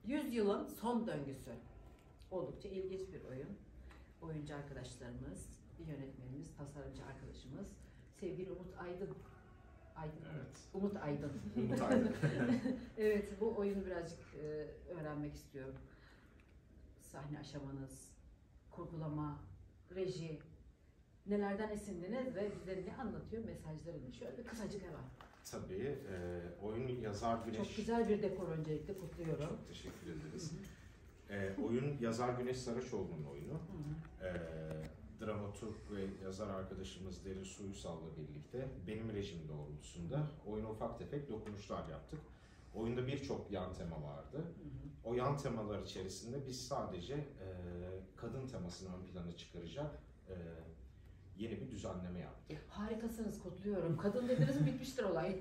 Yüzyılın son döngüsü. Oldukça ilginç bir oyun. Oyuncu arkadaşlarımız, yönetmenimiz, tasarımcı arkadaşımız, sevgili Umut Aydın. Evet. Umut Aydın. Umut Aydın. Evet, bu oyunu birazcık öğrenmek istiyorum. Sahne aşamanız, kurgulama, reji, nelerden esindiniz ve bize ne anlatıyor mesajlarını? Şöyle bir kısacık hemen. Tabii, oyun yazar Güneş... Çok güzel bir dekor öncelikle kutluyorum. Çok teşekkür ederiz. Oyun yazar Güneş Saraçoğlu'nun oyunu. Dramaturg ve yazar arkadaşımız Derin Su Uysal'la birlikte benim rejim doğrultusunda oyuna ufak tefek dokunuşlar yaptık. Oyunda birçok yan tema vardı. O yan temalar içerisinde biz sadece kadın temasını ön plana çıkaracak yeni bir düzenleme yaptık. Harikasınız, kutluyorum. Kadın dediniz mi bitmiştir olay.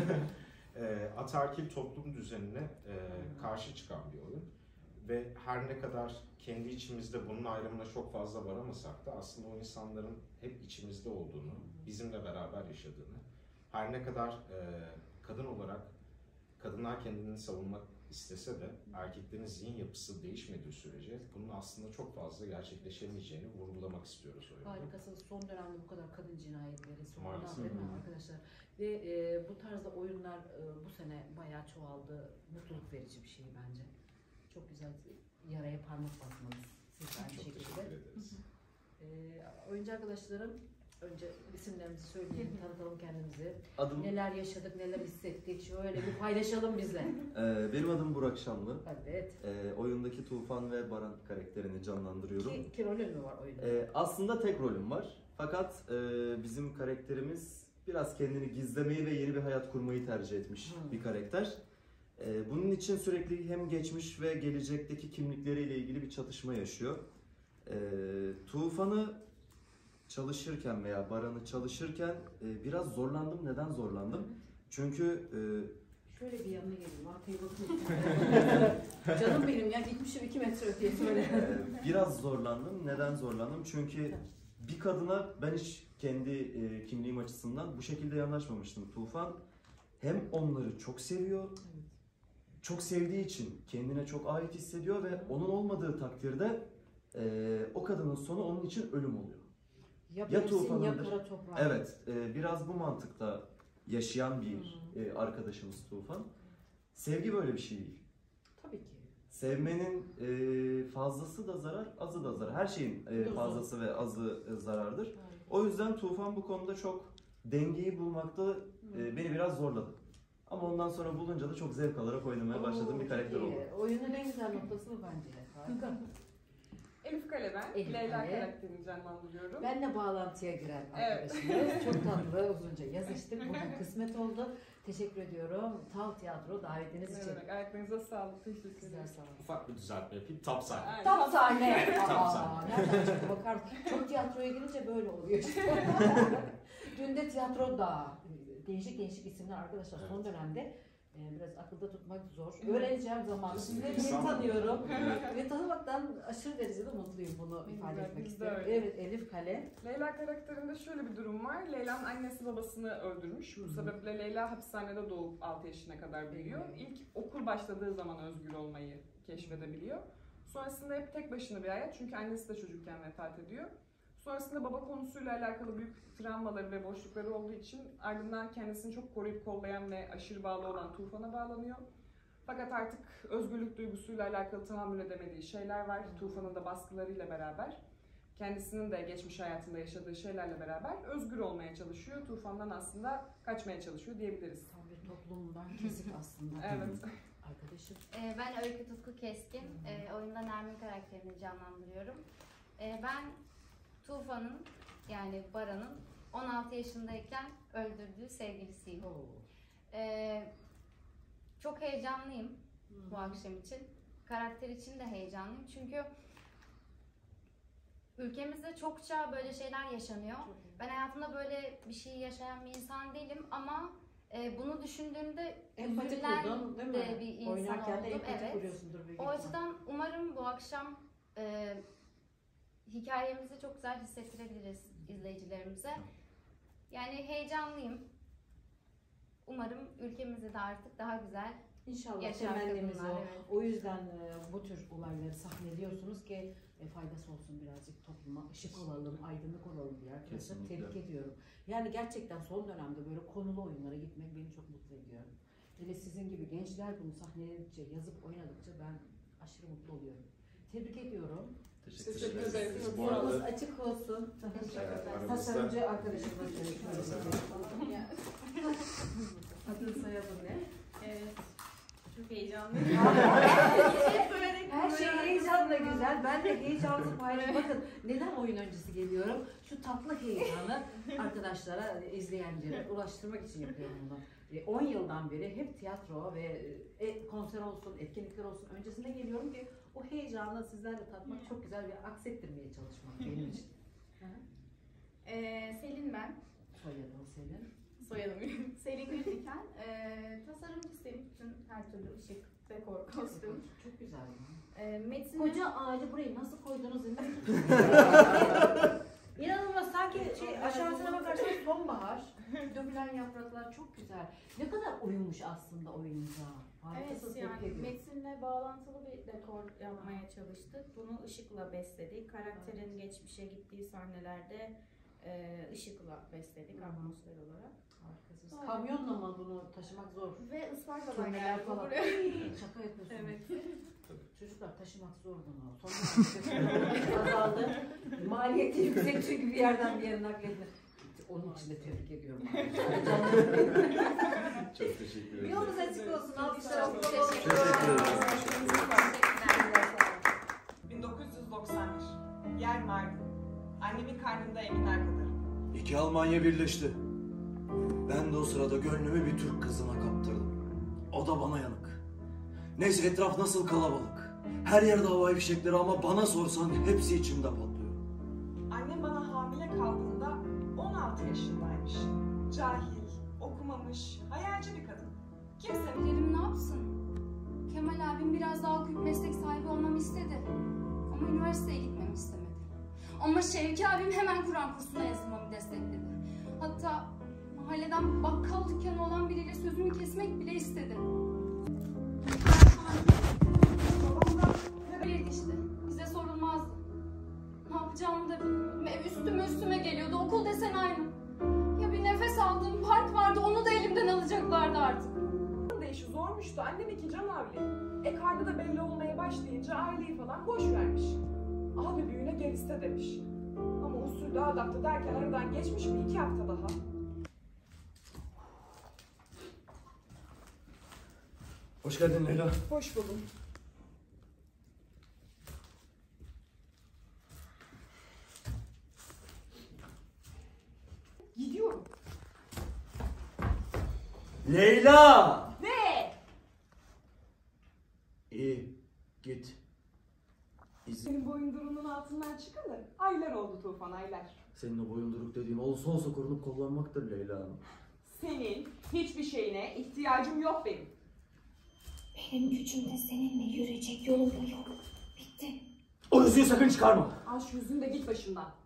Ataerkil toplum düzenine karşı çıkan bir oyun. Ve her ne kadar kendi içimizde bunun ayrımına çok fazla varamasak da aslında o insanların hep içimizde olduğunu, bizimle beraber yaşadığını, her ne kadar kadın olarak kadınlar kendini savunmak istese de erkeklerin zihin yapısı değişmediği sürece bunun aslında çok fazla gerçekleşemeyeceğini vurgulamak istiyoruz oyunda. Harikasınız. Son dönemde bu kadar kadın cinayetleri sonradan Maalesef. değil mi arkadaşlar? Ve bu tarzda oyunlar bu sene bayağı çoğaldı. Mutluluk verici bir şey bence. Çok güzel, yaraya parmak basmanız. Siz de aynı Çok şekilde. teşekkür ederiz. Oyuncu arkadaşlarım, önce isimlerimizi söyleyelim, tanıtalım kendimizi. Adım, Neler yaşadık, neler hissettik, şöyle bir paylaşalım bizle. benim adım Burak Şanlı. Evet. Oyundaki Tufan ve Baran karakterini canlandırıyorum. İki rolün mü var oyunda? Aslında tek rolüm var. Fakat bizim karakterimiz biraz kendini gizlemeyi ve yeni bir hayat kurmayı tercih etmiş bir karakter. Bunun için sürekli hem geçmiş ve gelecekteki kimlikleriyle ilgili bir çatışma yaşıyor. Tufan'ı çalışırken veya Baran'ı çalışırken biraz zorlandım. Neden zorlandım? Çünkü Şöyle bir yanına geleyim, arkaya bakın. Canım benim ya, gitmişim 2 metre öteye söyle. biraz zorlandım. Neden zorlandım? Çünkü bir kadına ben hiç kendi kimliğim açısından bu şekilde yanaşmamıştım. Tufan hem onları çok seviyor, çok sevdiği için kendine çok ait hissediyor ve onun olmadığı takdirde o kadının sonu onun için ölüm oluyor. Ya benimsin ya Tufan'ındır. kara toprağı. Evet, biraz bu mantıkta yaşayan bir arkadaşımız Tufan. Sevgi böyle bir şey değil. Tabii ki. Sevmenin fazlası da zarar, azı da zarar. Her şeyin fazlası ve azı zarardır. O yüzden Tufan bu konuda çok dengeyi bulmakta beni biraz zorladı. Ama ondan sonra bulunca da çok zevk alarak oynamaya başladığım bir karakter oldu. Oyunun en güzel noktası bu bence. Harika. Elif Kale ben. Elif Leyla Kale. karakterini canlandırıyorum. Benle bağlantıya giren Evet. arkadaşımız. Çok tatlı, uzunca yazıştık. Bugün kısmet oldu. Teşekkür ediyorum. Tav Tiyatro davetiniz için. Evet, ayaklarınıza sağlık. Teşekkür Güzel, ederim. sağ olun. Ufak bir düzeltme yapayım. Top sahne. Aynen. Tam sahne. Tam Aa, sahne. nereden çıktı bakar mısın? Çok tiyatroya girince böyle oluyor. Dün de tiyatroda. Değişik değişik isimler arkadaşlar son dönemde. Biraz akılda tutmak zor. Öğreneceğim zamanı. Sizleri yeni tanıyorum. Ve tanımaktan aşırı derecede mutluyum, bunu ifade Güzel, etmek biz de istiyorum. öyle. Evet, Elif Kale. Leyla karakterinde şöyle bir durum var. Leyla'nın annesi babasını öldürmüş. Bu sebeple Leyla hapishanede doğup 6 yaşına kadar büyüyor. İlk okul başladığı zaman özgür olmayı keşfedebiliyor. Sonrasında hep tek başına bir hayat, çünkü annesi de çocukken vefat ediyor. Sonrasında baba konusuyla alakalı büyük travmaları ve boşlukları olduğu için ardından kendisini çok koruyup kollayan ve aşırı bağlı olan Tufan'a bağlanıyor. Fakat artık özgürlük duygusuyla alakalı tahammül edemediği şeyler var. Tufan'ın da baskılarıyla beraber, kendisinin de geçmiş hayatında yaşadığı şeylerle beraber özgür olmaya çalışıyor. Tufan'dan aslında kaçmaya çalışıyor diyebiliriz. Tam bir toplumdan kesik aslında. Evet. Arkadaşım. Ben Öykü Tutku Keskin. Oyunda Nermin karakterini canlandırıyorum. Ben Tufan'ın, yani Baran'ın 16 yaşındayken öldürdüğü sevgilisiyim. Çok heyecanlıyım bu akşam için. Karakter için de heyecanlıyım çünkü ülkemizde çokça böyle şeyler yaşanıyor. Ben hayatımda böyle bir şey yaşayan bir insan değilim ama bunu düşündüğümde Empati üzülen kurdun değil mi? de bir insan Oynarken de oldum. empati Evet. kuruyorsundur büyük O ihtimal. açıdan umarım bu akşam hikayemizi çok güzel hissettirebiliriz izleyicilerimize. Yani heyecanlıyım. Umarım ülkemizde de artık daha güzel İnşallah yaşar temennimiz kadınlar, o. evet. O yüzden yüzden bu tür olayları sahneliyorsunuz ki faydası olsun birazcık topluma, ışık olalım, aydınlık olalım diye arkadaşlar. Kesinlikle. Tebrik ediyorum. Yani gerçekten son dönemde böyle konulu oyunlara gitmek beni çok mutlu ediyor. Ve sizin gibi gençler bunu sahneledikçe, yazıp oynadıkça ben aşırı mutlu oluyorum. Tebrik ediyorum. Teşekkür ederiz. Yolunuz açık olsun. Tasarımcı arkadaşımla adın soyadın ne? Evet. Çok heyecanlıyım. Her şey heyecanla güzel. Ben de heyecanlı paylaşıyorum. Bakın neden oyun öncesi geliyorum? Şu tatlı heyecanı arkadaşlara, izleyenlere ulaştırmak için yapıyorum bunu. 10 yıldan beri hep tiyatro ve konser olsun, etkinlikler olsun öncesinde geliyorum ki o heyecanı sizlerle tatmak çok güzel ve aksettirmeye çalışmak benim için. Selin ben. Soyadın Selin. Soyadım Selin Güldiken. Tasarımcısıyım. Bütün her türlü ışık, dekor, kostüm. Çok güzel. Metin Koca ağacı burayı nasıl koydunuz? İnanılmaz, sanki aşağısına bakarsanız sonbahar, dökülen yapraklar çok güzel. Ne kadar uyumuş aslında oyunuza. Evet, yani metinle bağlantılı bir dekor yapmaya çalıştık. Bunu ışıkla besledik. Karakterin geçmişe gittiği sahnelerde ışıkla besledik atmosfer olarak. Harikasınız. Kamyonla mı bunu taşımak zor? Ve ıspartadan Turneler geldi falan. buraya. Şaka yapıyorsunuz. Evet. Çocuklar taşımak zor bunu. Sonra azaldı. Maliyeti yüksek çünkü bir yerden bir yere nakletmek. Onun için de tebrik ediyorum. Çok teşekkür ederim. Yolunuz açık olsun. Alkışlar. Çok teşekkür ederim. 1991. Yer Mardin. Annemin karnında Eminler kadar. İki Almanya birleşti. Ben de o sırada gönlümü bir Türk kızına kaptırdım. O da bana yanık. Neyse etraf nasıl kalabalık. Her yerde havai fişekleri ama bana sorsan hepsi içimde patlıyor. Annem bana hamile kaldığında 16 yaşındaymış. Cahil, okumamış, hayalci bir kadın. Kimsenin Dedim ne yapsın? Kemal abim biraz daha okuyup meslek sahibi olmamı istedi. Ama üniversiteye gitmemi istemedi. Ama Şevki abim hemen Kur'an kursuna yazılmamı destekledi. Hatta mahalleden bakkal dükkanı olan biriyle sözümü kesmek bile istedi. Babam da böyleydi işte. Bize sorulmazdı. Ne yapacağımı da bilmiyordum. Ev üstüme geliyordu. Okul desen aynı. Ya bir nefes aldığım park vardı. Onu da elimden alacaklardı artık. de işi zormuştu. Annem iki can avli. Karnı da belli olmaya başlayınca aileyi falan boş vermiş. Abi büyüğüne gel iste demiş. Ama usulü adapte derken aradan geçmiş bir 2 hafta daha. Hoş geldin Leyla. Hoş buldum. Gidiyorum. Leyla! Ne? İyi, git. Senin boyundurunun altından çıkalı aylar oldu Tufan, aylar. Senin o boyunduruk dediğin olsa olsa korunup kullanmaktır Leyla Hanım. Senin hiçbir şeyine ihtiyacım yok benim. Benim gücümde seninle yürüyecek yolum da yok. Bitti. O yüzüğü sakın çıkarma. Al şu yüzünü de git başımdan.